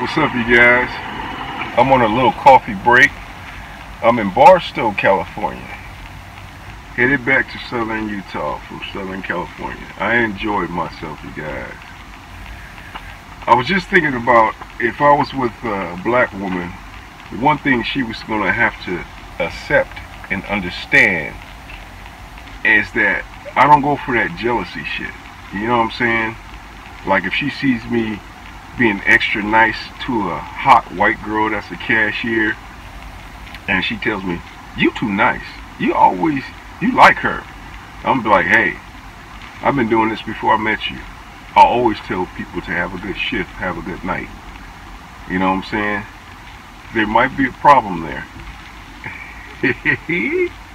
What's up, you guys? I'm on a little coffee break. I'm in Barstow, California. Headed back to Southern Utah from Southern California. I enjoyed myself, you guys. I was just thinking about if I was with a black woman, one thing she was going to have to accept and understand is that I don't go for that jealousy shit. You know what I'm saying? Like if she sees me being extra nice to a hot white girl that's a cashier and she tells me, "You too nice. You like her." I'm like, "Hey, I've been doing this before I met you. I always tell people to have a good shift, have a good night." You know what I'm saying? There might be a problem there.